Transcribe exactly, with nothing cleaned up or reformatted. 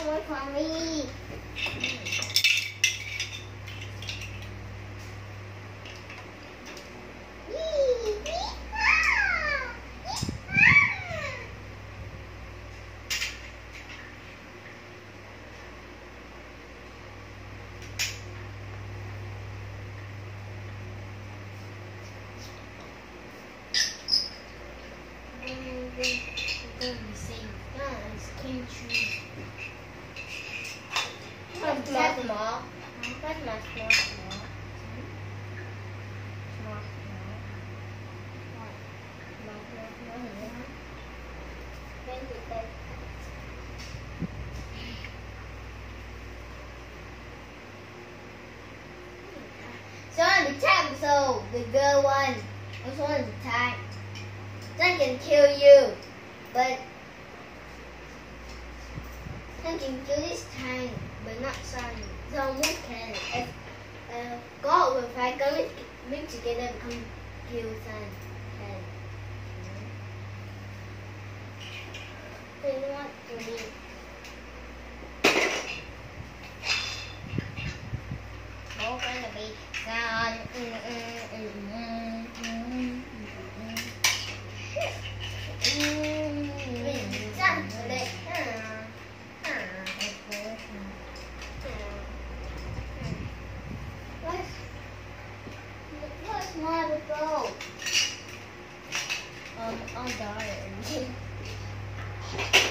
wait for me. That's my small. That's my small, small. Small, small. Small, small, small here. Thank you, thank you. So on the top, so the girl one. Also on the top. Sun can kill you, but Sun can kill this tank, but not Sun. So we can, if uh, God will fight, come mix together and come kill Sun. Okay. So you know what to do? We're gonna be Sun. Mm, mm, mm, mm, mm, mm, mm. What's my go? Um, I'll die.